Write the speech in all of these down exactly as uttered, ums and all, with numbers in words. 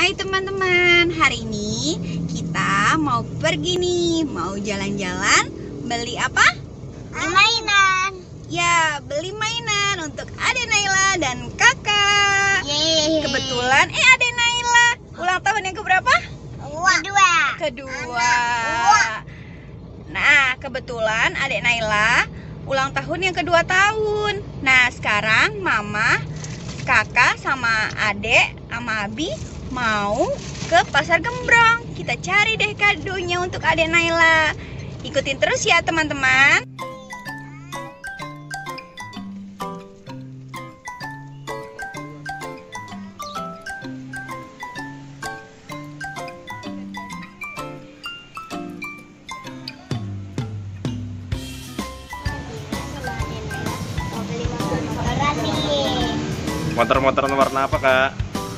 Hai teman-teman, hari ini kita mau pergi nih, mau jalan-jalan. Beli apa? Mainan. Ya, beli mainan untuk Ade Naila dan kakak. Yeay. Kebetulan, eh Ade Naila ulang tahun yang keberapa? Kedua. Kedua. Nah, kebetulan Ade Naila ulang tahun yang kedua tahun. Nah, sekarang Mama, kakak sama Adek sama Abi mau ke Pasar Gembrong. Kita cari deh kadonya untuk Ade Naila. Ikutin terus ya teman-teman. Motor-motor warna apa, Kak?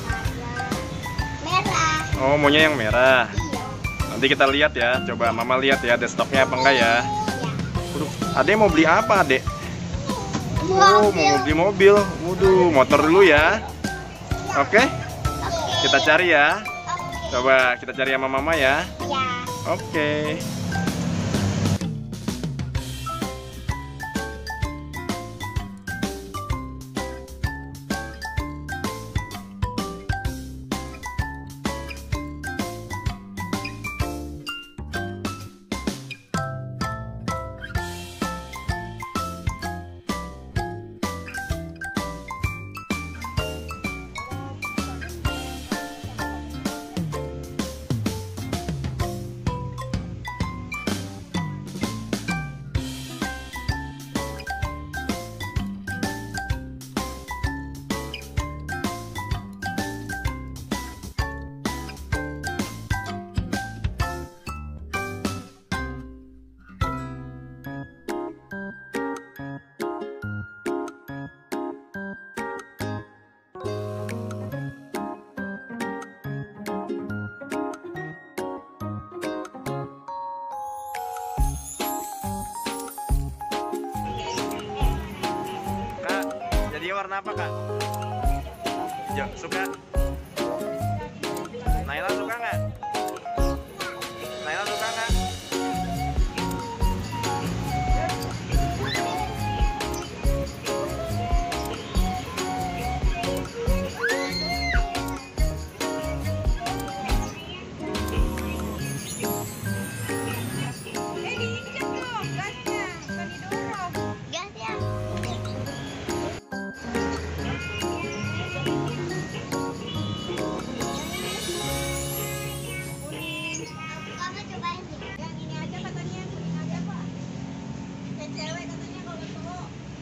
Merah. Oh, maunya yang merah. Iya. Nanti kita lihat ya. Coba Mama lihat ya, ada stoknya apa enggak ya. Iya. Waduh, Ade mau beli apa, Ade? Oh, mau beli mobil. Waduh, motor dulu ya. Oke? Kita cari ya. Coba kita cari sama Mama ya. Iya. Oke. Jadi warna apa, Kak? Hijau, suka? Naila suka nggak? Naila suka nggak? Eh, diinjek dong gasnya, bukan didorong. Gas ya. Kamu cobain sih. Yang ini aja katanya, kuning aja Pak. Kayak cewek katanya kalau cowok.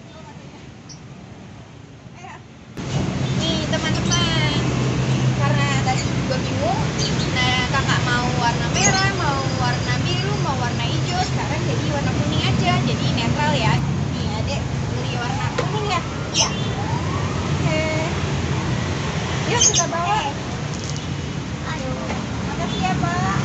Eh, nih teman-teman, karena tadi juga bingung. Nah, kakak mau warna merah, mau warna biru, mau warna hijau. Sekarang jadi warna kuning aja, jadi netral ya. Nih Adek beli warna kuning ya. Iya. Oke. Yuk kita bawa. Aduh. Makasih ya Pak.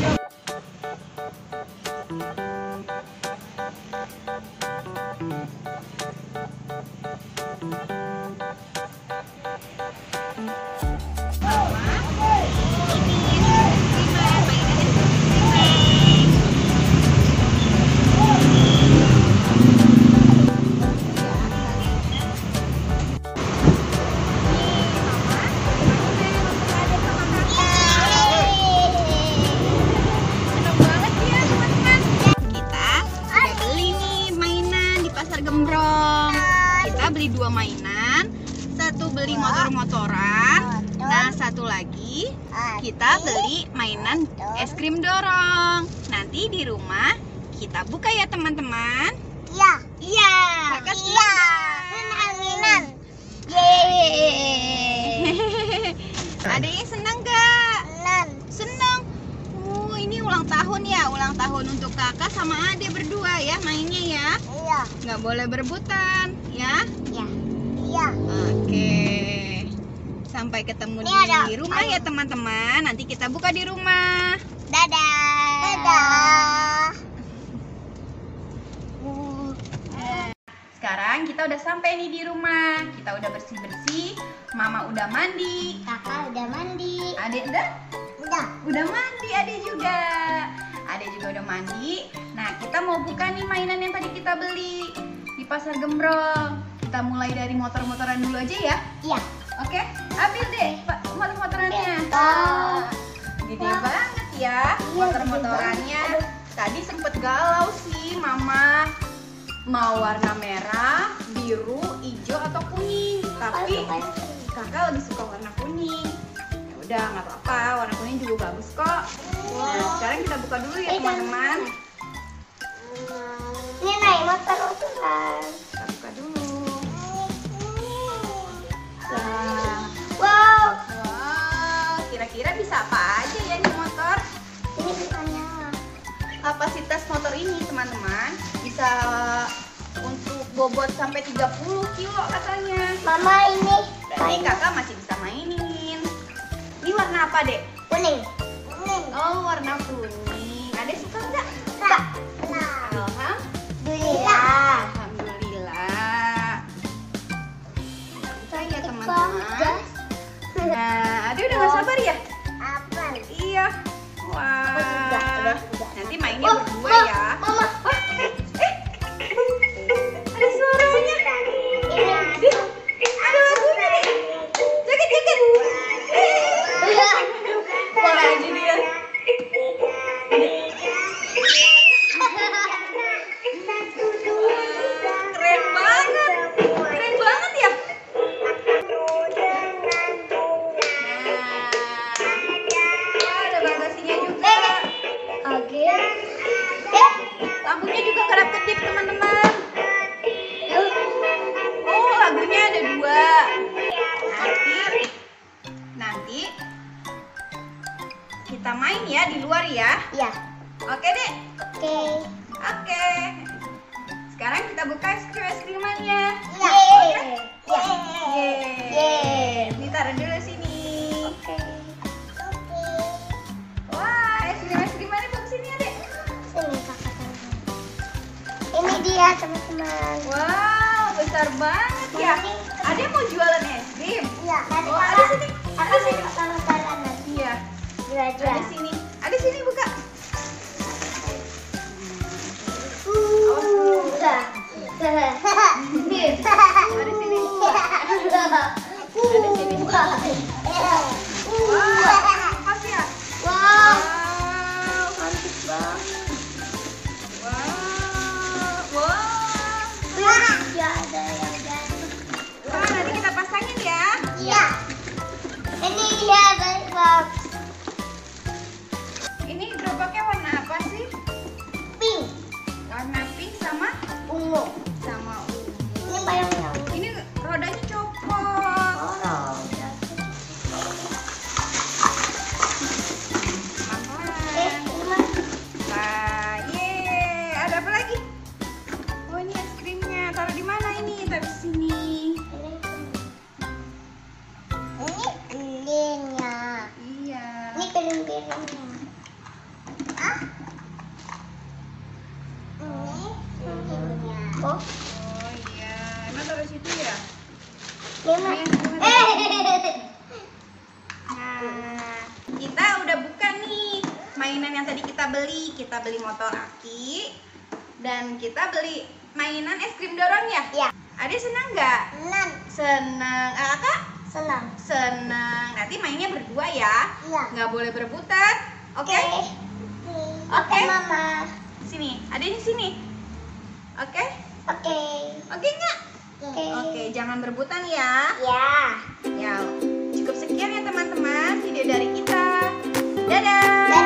Seneng banget ya teman-teman. Kita udah beli nih mainan di Pasar Gembrong. Kita beli dua mainan. Satu beli motor-motoran. Nah, satu lagi kita beli mainan es krim dorong. Nanti di rumah kita buka ya teman-teman. Iya. Iya. Kakak senang Iya. nggak? Senang, senang. Yeay. Ada yang senang gak? Senang. Senang. Oh, ini ulang tahun ya, ulang tahun untuk kakak sama Ade berdua ya mainnya ya. Iya. Nggak boleh berebutan ya. Iya. Iya. Oke. Sampai ketemu Ini di ada- rumah ya teman-teman. Nanti kita buka di rumah. Dadah. Dadah. Sekarang kita udah sampai nih di rumah. Kita udah bersih-bersih. Mama udah mandi. Kakak udah mandi. Adek udah? Udah. Udah mandi Adek juga. Adek juga udah mandi. Nah, kita mau buka nih mainan yang tadi kita beli di Pasar Gembrong. Kita mulai dari motor-motoran dulu aja ya. Iya. Oke, ambil deh Pak motor-motorannya. Wah. Gede banget ya motor-motorannya. Tadi sempet galau sih Mama, mau warna merah, biru, hijau atau kuning. Tapi kakak lebih suka warna kuning. Ya udah nggak apa-apa, warna kuning juga bagus kok. Nah, sekarang kita buka dulu ya teman-teman. Ini naik motor motoran. Kita buka dulu. Ya. Wow. Wow, kira-kira bisa apa aja ya ini motor? Ini bukannya. Kapasitas motor ini teman-teman bisa untuk bobot sampai tiga puluh kilo katanya. Mama ini. Berarti kakak masih bisa mainin. Ini warna apa dek? Kuning. Kuning. Oh, warna kuning. Adek suka nggak? Suka. Alhamdulillah. Alhamdulillah. Bisa ya teman-teman. Nah, Adek udah nggak sabar ya? Apa? Iya. Wah. Udah, udah, udah. Nanti mainnya Oh, berdua oh, ya. Mama. Wah, eh, eh. Ada suaranya. Ini. Ada lagunya nih. Joget, joget. Wah, aja dia. Keren banget. Keren banget ya. Nah, ada bagasinya juga. Oke. Lampunya juga kedap-kedip teman-teman. Oh, lagunya ada dua. Nanti, nanti kita main ya di luar ya. Iya. Oke deh. Oke. Oke. Sekarang kita buka es krim es krimannya. Iya. Yeay. Yeay. Ditaruh dulu sini. Oke. Wah, es krim es krimannya bagus sini ya dek. Sini kakak taruh. Ini dia teman-teman. Wow, besar banget ya. Ada mau jualan es krim? Iya. Nanti Oh, ada kakak. sini. Ada Ada sini. sini taruh-taruh nanti. Iya. Jual jual. Ada sini. Ada sini buka. Udah. Ada sini. Ada sini. Wow, pas ya. Wow. Wow, cantik banget. Wow, wow. Ya ada yang jatuh. Wah, nanti kita pasangin ya. Iya. Ini dia box Ini gerobaknya warna apa sih? pink, Warna pink sama ungu. sama ungu. Ini bayangnya. Ini rodanya copot. Oh. Eh, Makan. ini mah. Nah, yeay. Ada apa lagi? Oh, ini es krimnya. Taruh di mana ini? Taruh di sini. Ini lilingnya. Iya. Ini piring-piringnya. Ah? Ini lilingnya. Oh, Oh iya. Emang taruh situ ya? lima. Ini yang- Eh. Nah, kita udah buka nih mainan yang tadi kita beli. Kita beli motor aki dan kita beli mainan es krim dorong ya. Iya. Adek senang nggak? Enam. Senang. Ah, Kak? Senang. Senang. Nanti mainnya berdua ya. Iya. Nggak boleh berebutan. Oke? Oke, Mama. Sini. Adek di sini. Oke? Oke. Oke nggak? Oke. Oke, jangan berebutan ya. Ya. Ya, cukup sekian ya teman-teman video dari kita. Dadah. Dadah.